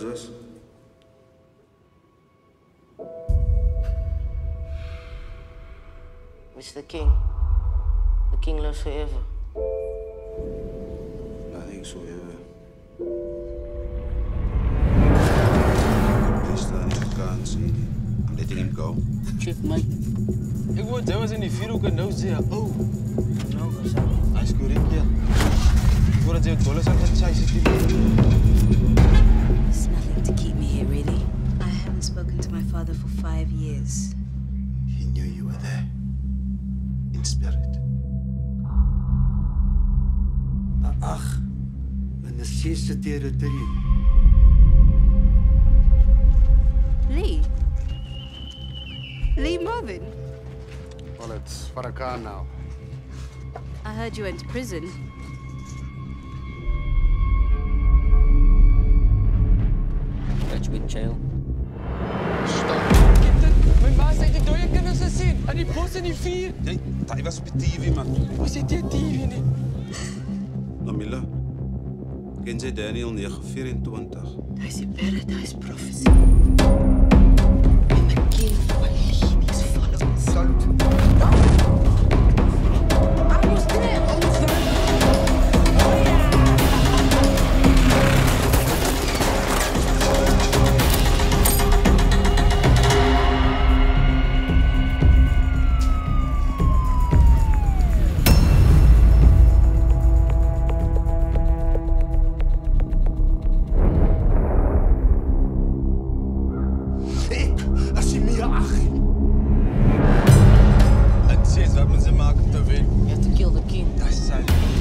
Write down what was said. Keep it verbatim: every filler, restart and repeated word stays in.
was. Mister King, the king lives forever. Nothing so ever. There's not any kans in letting him go. Shit, man. Ik word daar was in die vier hoeken nou zeer. Oh, Nou, wat is dat? hij is correct, ja. Ik word dat je dollars aan het chase zit. There's nothing to keep me here, really. I haven't spoken to my father for five years. He knew you were there. In spirit. Ach, in the sister territory. Lee? Lee Marvin? Well, it's Farrakhan now. I heard you went to prison. Got you in jail. Stop. Kind dit. Mijn ma zei die dode kinders gezien. En die bos en die vier. Nee, hij was op de T V, man. Hoe zit die T V nie? Namila, ken jy Daniel negen vyerentwintig? Hij is in Paradise Prophecy. And the king will lead his followers. Salt. I was there, old friend. Het is wat men ze maken te winnen. You have to kill the king. Dat is zijn.